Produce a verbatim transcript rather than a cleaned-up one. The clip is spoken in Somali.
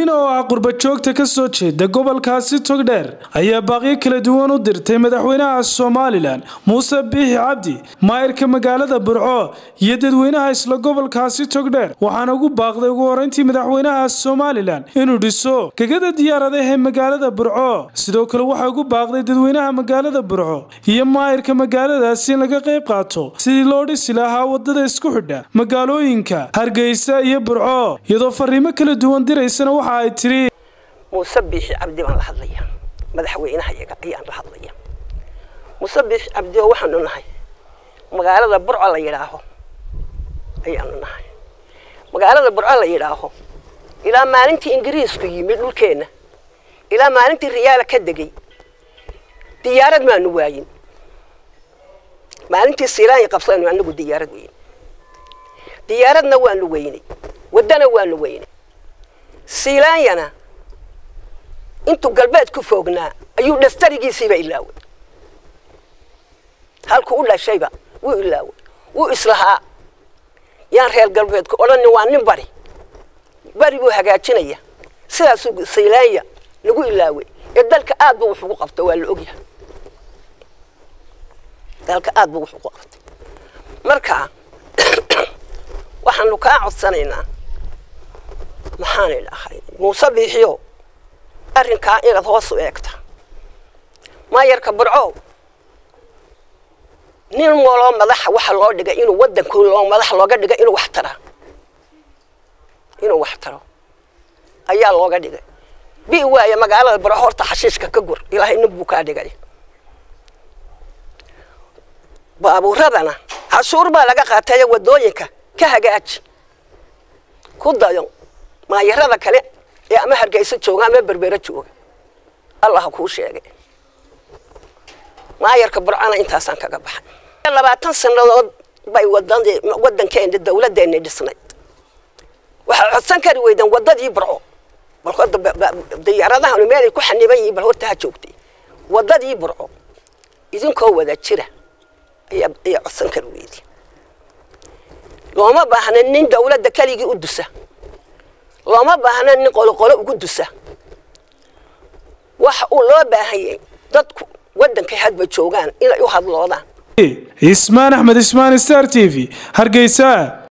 Aamina oo ah qurba joogta ka soo jeeda gobolkaasi Togdheer ayaa baaqyo kala duwan u dirtay madaxweynaha Soomaaliland Muuse Biixi Cabdi maayirka magaalada Burco iyo dadweynaha isla gobolkaasi Togdheer waxaana ugu baaqday ugu horeyntii madaxweynaha Soomaaliland inuu dhiso gegada diyaaradaha ee magaalada Burco sidoo kale waxa ugu baaqday dadweynaha magaalada Burco iyo maayirka magaaladaasi in laga qayb qaato sidii loo dhisi lahaa wadada isku xidha magaalooyinka Hargeysa iyo Burco iyadoo fariimo kala duwan diraysana waxa ay tiri Muuse Biixi Cabdi baan la hadlayaa madaxweynaha iyaga ayaan la hadlayaa Muuse Biixi Cabdi waxaan u nahay magaalada Burco la yiraahdo ayaan u nahay magaalada Burco la yiraahdo ilaa maalintii Ingiriisku yimid dhulkeena ilaa maalintii Riyaal ka degay diyaarad ma nu waayin maalintii Siilaan qabsan anagu diyaarad weyn diyaaradna waan lu weynay wadana waan lu weynay Siilaanyana intu galbeed ku foognaa ayuu dhastarigiisiiba ilaaway halku u dhashayba wuu ilaaway wuu islahaa yaan reer galbeedku odhan waa nin bari bari buu hagaajinaya sidaas uu Siilaanya lagu ilaaway ee dalka aad buu wuxuu qabto waa la ogyahay dalka aad buu wuxuu qabtay marka waxaanu ka codsanaynaa maxaan ilaahay Muuse Biixi arrinka inaad hoos u eegta maayarka Burco nin walo madax waxa loo dhigay inuu wadanku loo madax looga dhigay inuu wax tara inuu wax taro ayaa looga dhigay bi waaya magaalada Burco horta xashiishka ka gur ilaahay nin buu ka dhigay baabuuradana cashuur baa laga qaatay wadooyinka ka hagaaj ku dayo maayarada kale ee ama Hargeysa jooga ama Berbera jooga Allah ku sheegay maayarka Burcana intaasan kaga baxay labaatan sanadood bay wadande wadankeena dawladeena dhisnay waxa codsan kari weydan wadadii Burco bal hada diyaaradaha meel ku xaniban yihiin bal horta ha joogtay wadadii Burco idinkoo wada jira ayaa ayaa codsan kari weydi looma baahna nin dawladda kaligi u dusa looma baahna nin qolo qolo ugu dusa waxa uu loo baahayay dadku wadanka hadba joogan inay u hadloodaan Ismaan Axmed Ismaan Star T V Hargeysa.